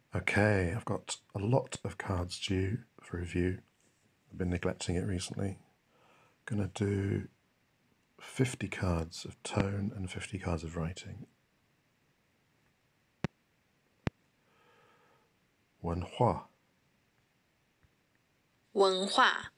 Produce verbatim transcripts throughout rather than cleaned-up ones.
Okay, I've got a lot of cards due for review. I've been neglecting it recently. I'm going to do fifty cards of tone and fifty cards of writing. 文化文化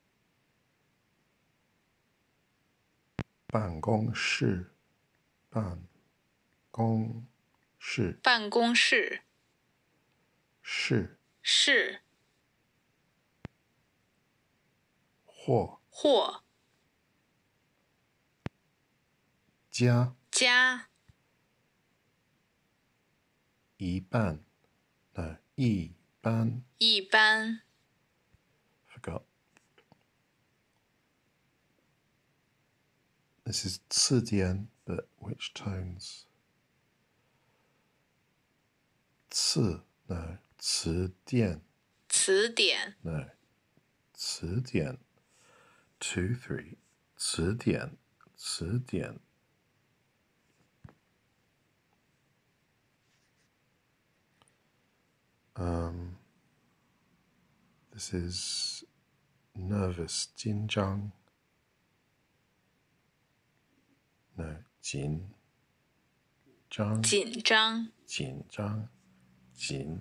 办公室办公室办公室是是或或加加一半 no 一般一般 forgot this is 词典 but which tones 词 no 词典词典 no 词典 two three 词典词典 um this is nervous 紧张 no 紧张紧张紧张紧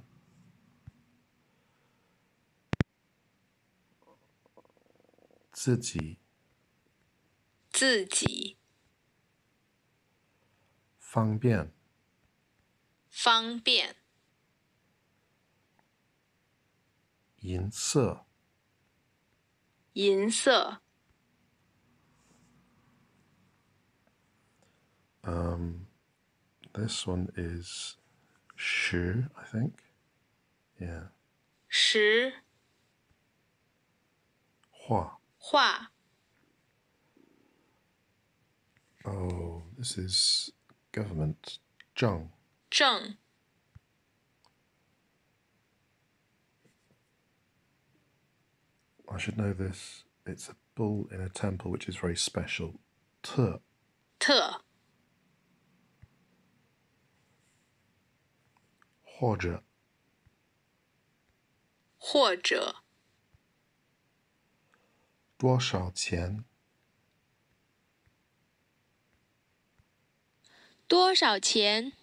自己自己方便方便颜色银色 um this one is 十 I think yeah 时画画 oh this is government 政正 I should know this. It's a bull in a temple, which is very special. 特特或者或者多少钱多少钱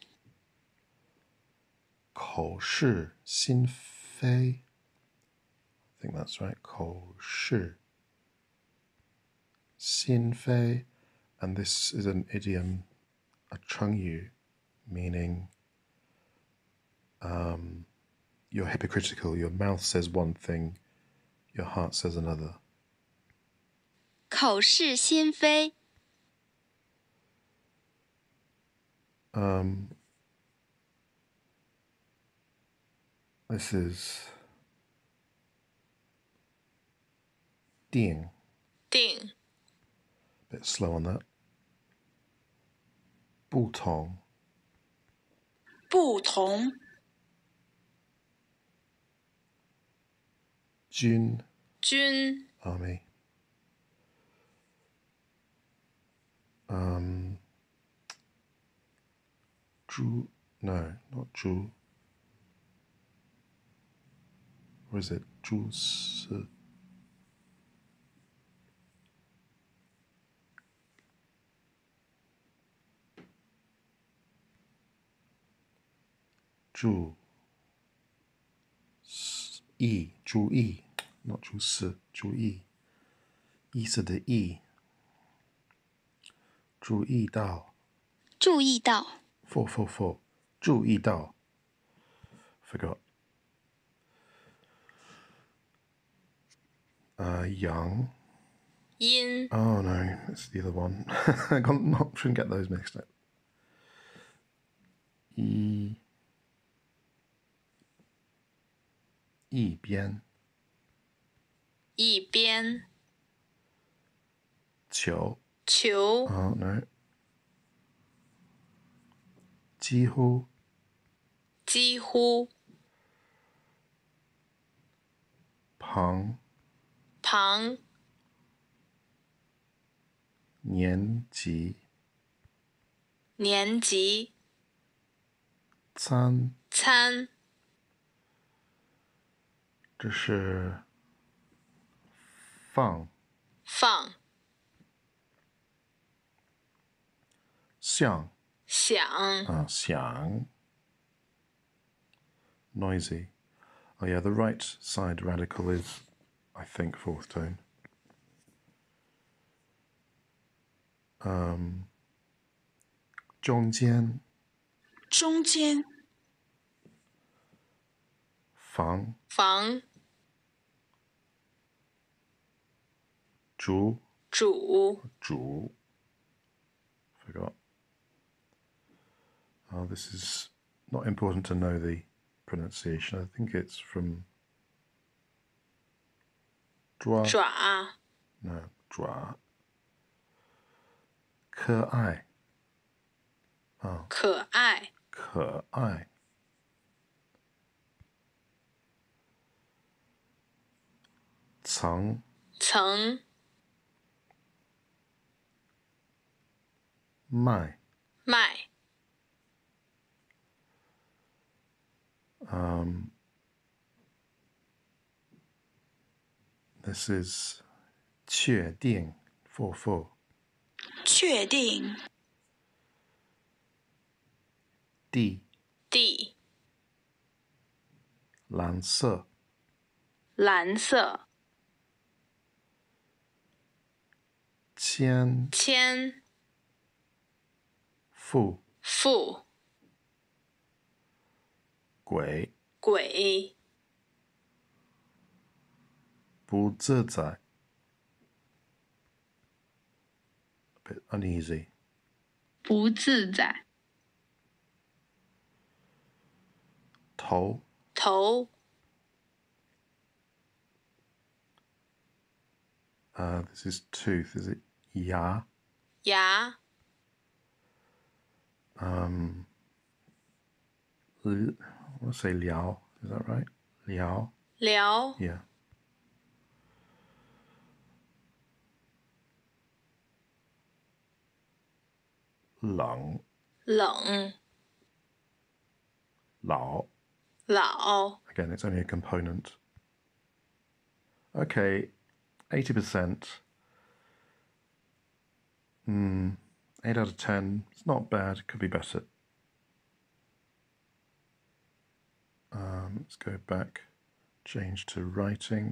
口是心非 I think that's right. 口是心非 and this is an idiom, a 成语 meaning um, you're hypocritical. Your mouth says one thing, your heart says another. 口是心非 Um, this is 定定 bit slow on that. 不同不同军军 army. Um, 猪 no, not 猪. Or is it 猪是注意注意 not 注视注意意思的意注意到注意到 for for for 注意到 forgot uh, young 阴 oh no it's the other one I got not shouldn't get those mixed up 一一边一边球球 oh no 几乎几乎旁旁年级年级餐餐这是放放像想啊想 noisy. Oh yeah, the right side radical is, I think, fourth tone. Um, 中间中间房房煮煮煮 forgot. Oh, this is not important to know the pronunciation. I think it's from 抓爪 no 抓可爱可爱可爱藏曾卖卖 Um, this is 确定 four four. 确定地地蓝色蓝色千千富富鬼鬼不自在 a bit uneasy. 不自在头头 uh, this is tooth, is it 牙牙 um, l- I want to say 聊 is that right 聊辽 yeah. Lung, 冷 lao. 老 Again, it's only a component. Okay, eighty percent. Hmm, eight out of ten. It's not bad. Could be better. Um, let's go back. Change to writing.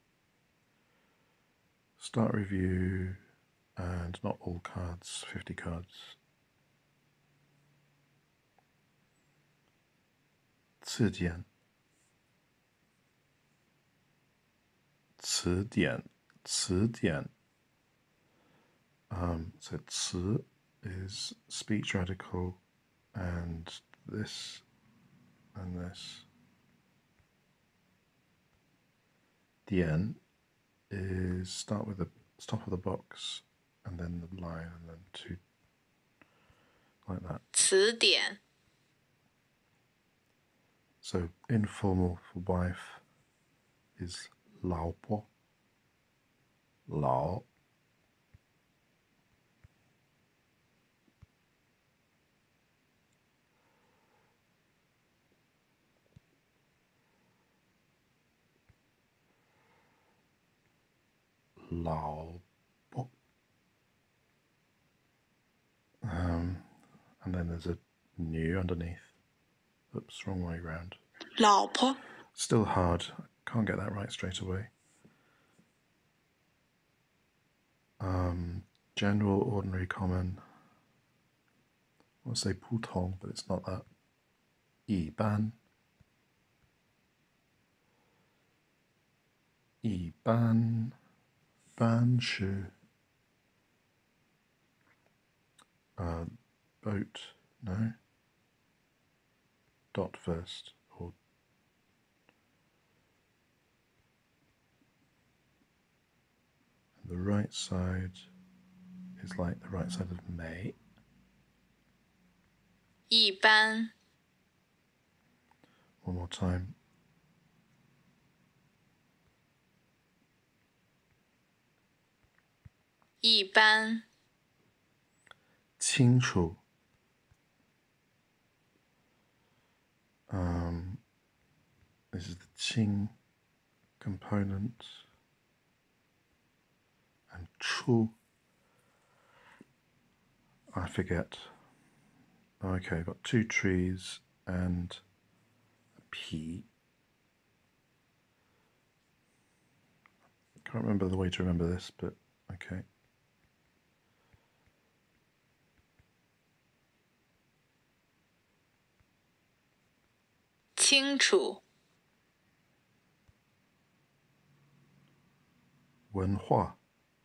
Start review. And not all cards, fifty cards. 词典词典词典 um, so 词 is speech radical and this and this. 典 is start with the top of the box and then the line and then two like that. 词典 So informal for wife is 老婆老老婆 um, and then there's a new underneath. Oops, wrong way round. 老婆 Still hard. Can't get that right straight away. Um, general, ordinary, common. I want to say 普通, but it's not that. 一般一般班是 uh, boat, no? Dot first. Or the right side is like the right side of May. 一般 One more time. 一般清楚 um, this is the 清 component, and chu, I forget. Okay, got two trees and a p. Can't remember the way to remember this, but okay. 清楚文化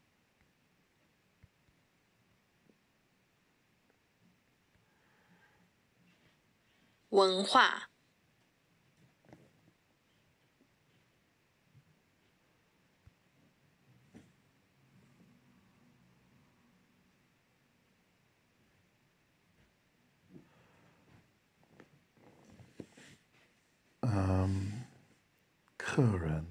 文化 um, 客人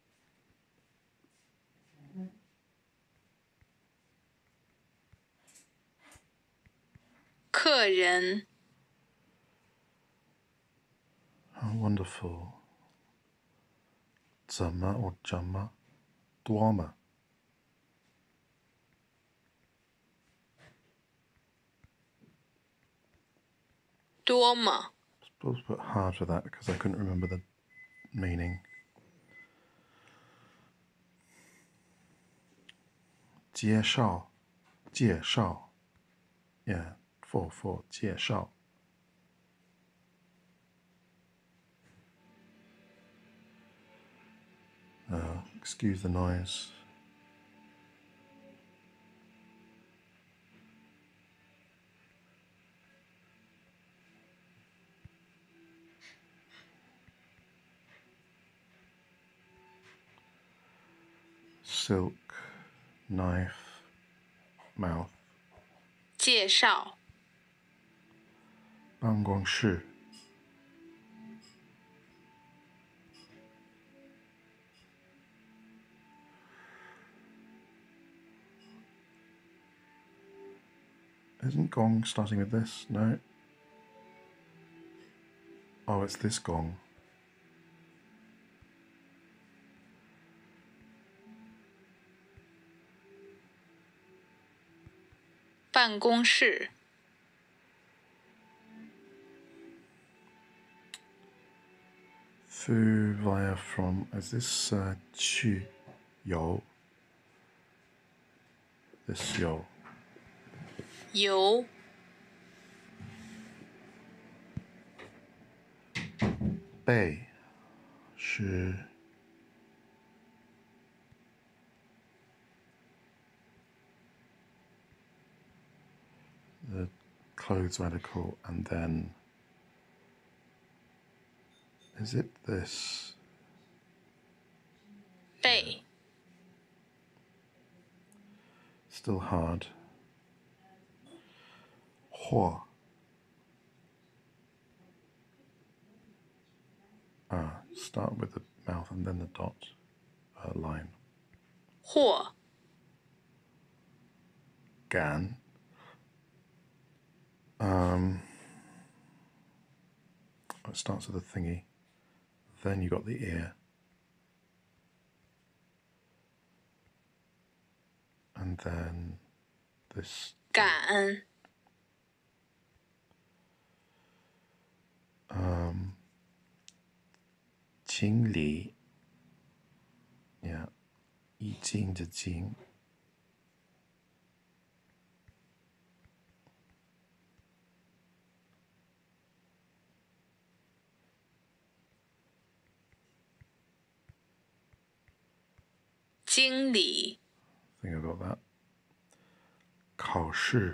客人 How wonderful. 怎么 or 怎么多么多么 I suppose I put hard for that because I couldn't remember the meaning. 介绍介绍 Yeah, for for 介绍 Uh, excuse the noise. Silk, knife, mouth. 介绍办公室 Isn't gong starting with this? No. Oh, it's this gong. 办公室 Fu via from. Is this uh, 去 yo? This yo. 游 Bei 是 the clothes radical, and then is it this? 背 Still hard. 或 Ah, start with the mouth and then the dot uh, line. 或 Gan. Um, it starts with a thingy. Then you got the ear. And then this. 赶 Um, 清理 Yeah. 一斤的斤经理 I think I got that. 考试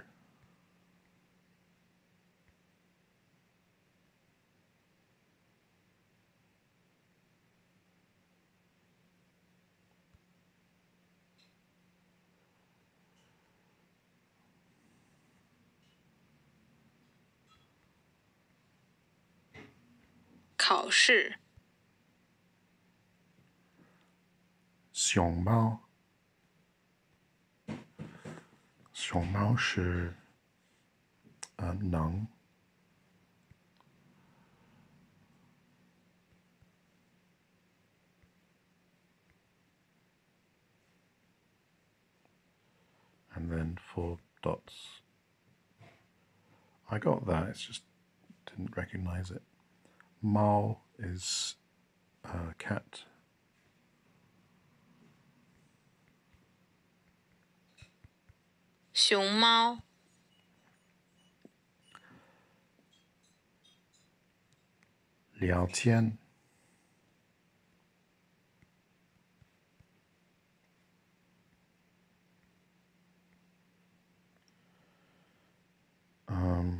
考试熊猫 熊猫是呃能 and then four dots. I got that, it's just didn't recognize it. Mao is uh, cat. 熊猫， 聊天 um,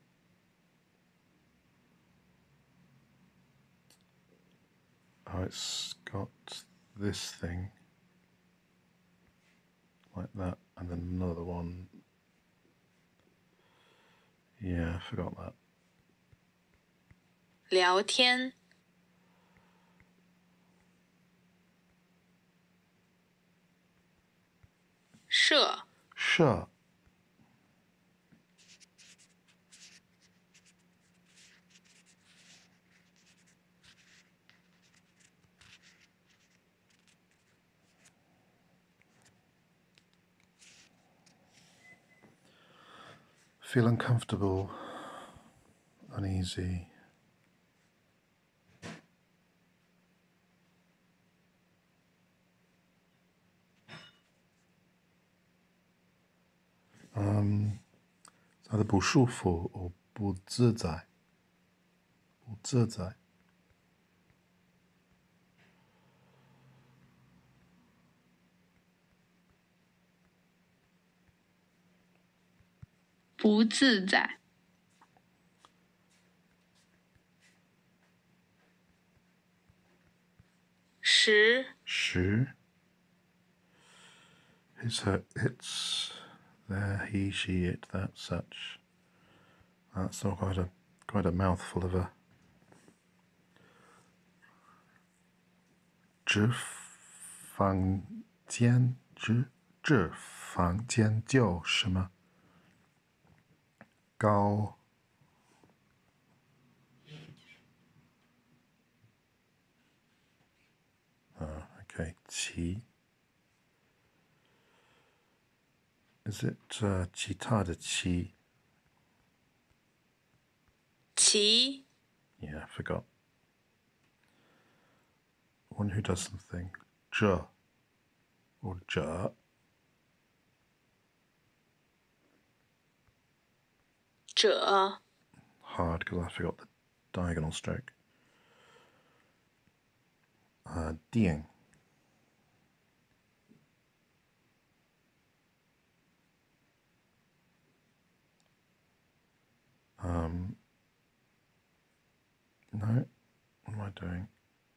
oh, it's got this thing like that, and then another one. Yeah, I forgot that. 聊天，社， Sure. Feel uncomfortable, uneasy. Um, it's either 不舒服 or 不自在。不自在。 不自在，时， 时 his, her, its, there, he, she, it, that, such. That's all quite a quite a mouthful of a. 纸房间，纸纸房间就是吗？高 Uh, okay, 其 Is it uh, 其他的其? 其， Yeah, I forgot. One who does something. 这 or 这. 者， Hard because I forgot the diagonal stroke. Uh, 电 Um, no, what am I doing?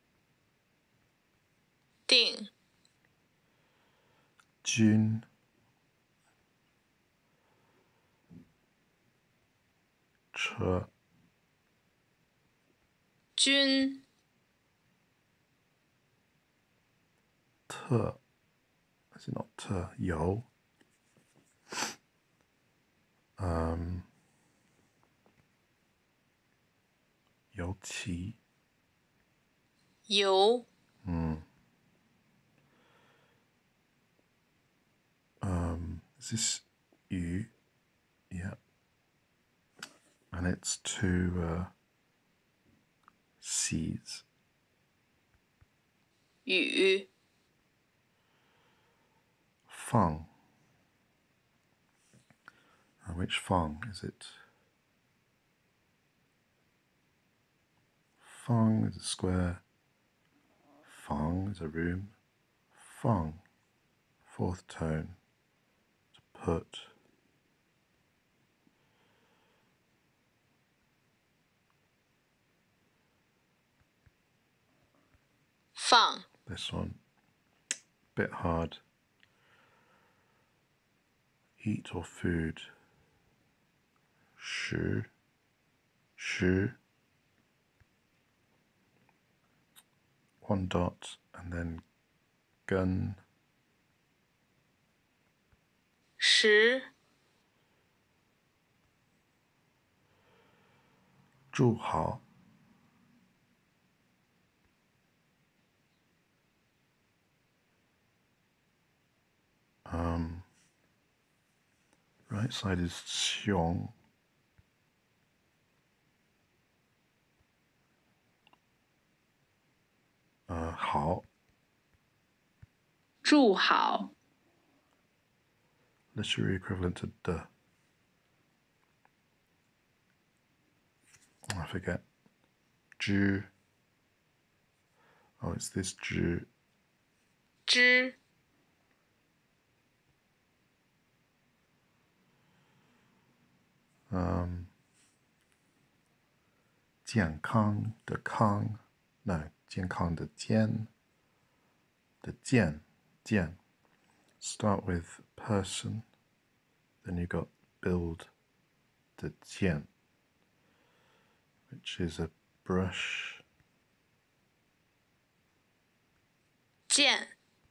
定， 军 车均， 特 Is it not 特 有 Um, 有其游， Um, is this you? Yeah. And it's to uh, seize. 雨， Fang. Uh, which fang is it? Fang is a square. Fang is a room. Fang, fourth tone. To put. 放， This one. Bit hard. Eat or food. 食 食 One dot and then gun. 时， 住好 Um, right side is 熊. Uh, 好. 住好， Literary equivalent to de. I forget. Ju. Oh, it's this ju. 之 Um, 健康的康. No, 健康的健. The 健, 健. Start with person, then you got build the 健, which is a brush. 见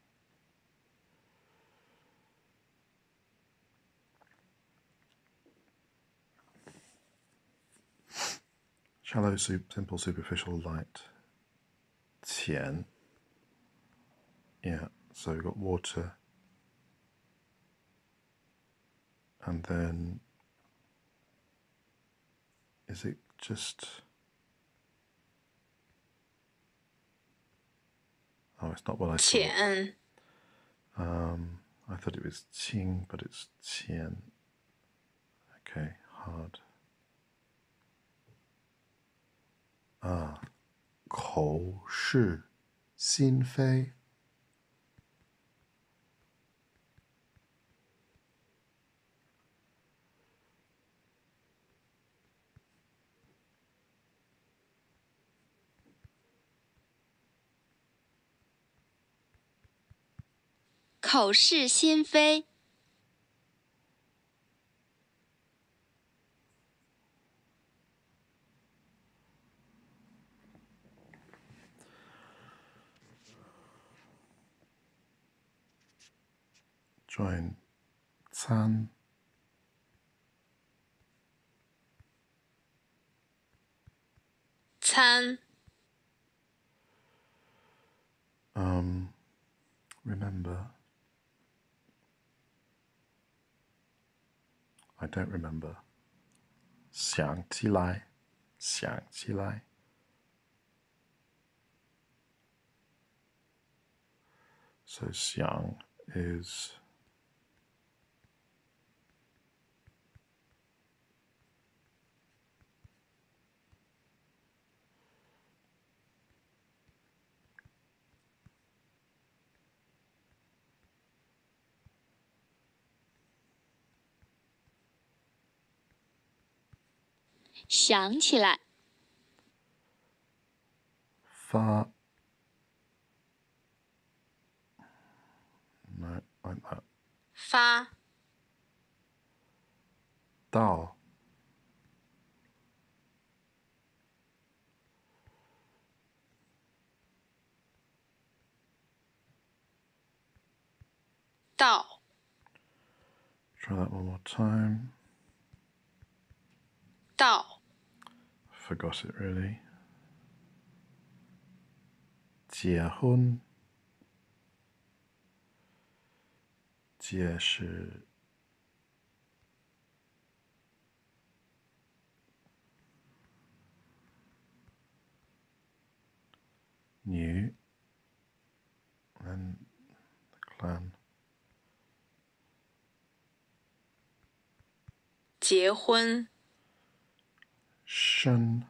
Shallow, simple, superficial, light. 浅. Yeah, so we've got water. And then, is it just... Oh, it's not what I thought. 浅 Um, I thought it was 清, but it's 浅. Okay, hard. Ah, 口是心非. “口是心非”。 Join 餐. 餐 Um, remember. I don't remember. 想起来,想起来. So 想 is “想起来”。 发. No, like that. 发到. 到 Try that one more time. 到 Forgot it really. 结婚. 结是女 and the clan. 结婚生.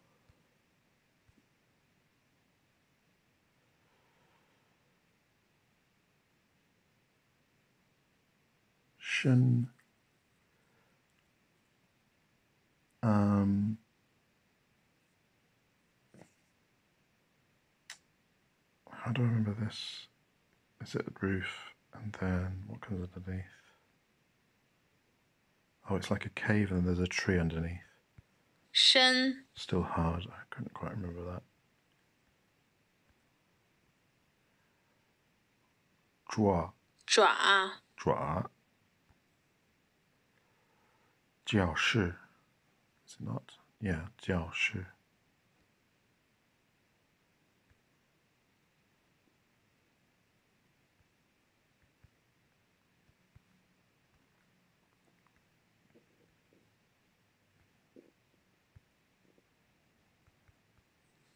生. Um, how do I remember this? Is it a roof and then what comes underneath? Oh, it's like a cave and there's a tree underneath. 深 Still hard. I couldn't quite remember that. 爪. 爪爪. 教室. Is it not? Yeah, 教室.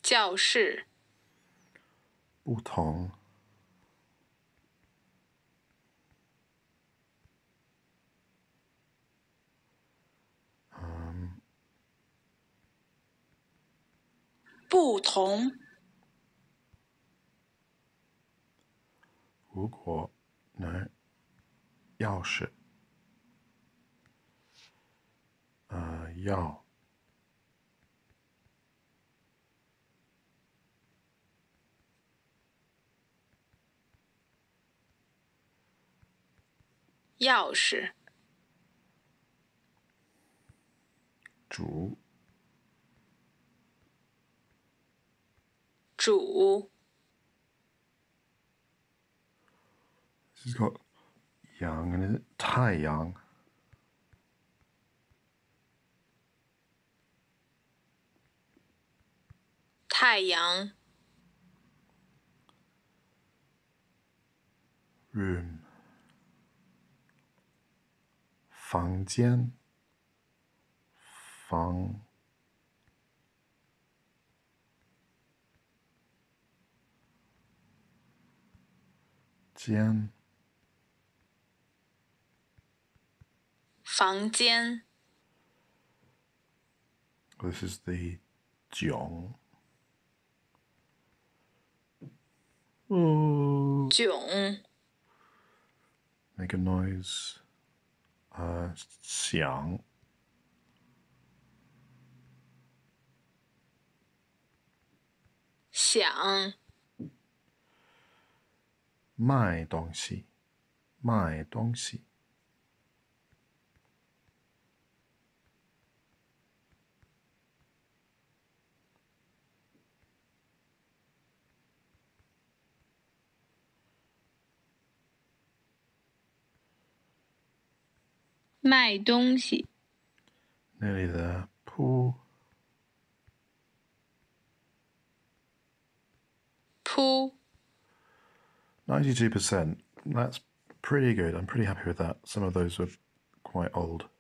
教室， 不同，嗯， 不同， 如果能，钥匙，呃，要， 钥匙， 煮， 煮， This has got yang and is it 太阳？ 太阳， room，房间，房，间， 房间， This is the 囧。Oh. 囧， Make a noise. Uh, 响， 想， 卖东西，卖东西， 卖东西， nearly there. 铺， 铺， ninety-two percent. That's pretty good. I'm pretty happy with that. Some of those were quite old.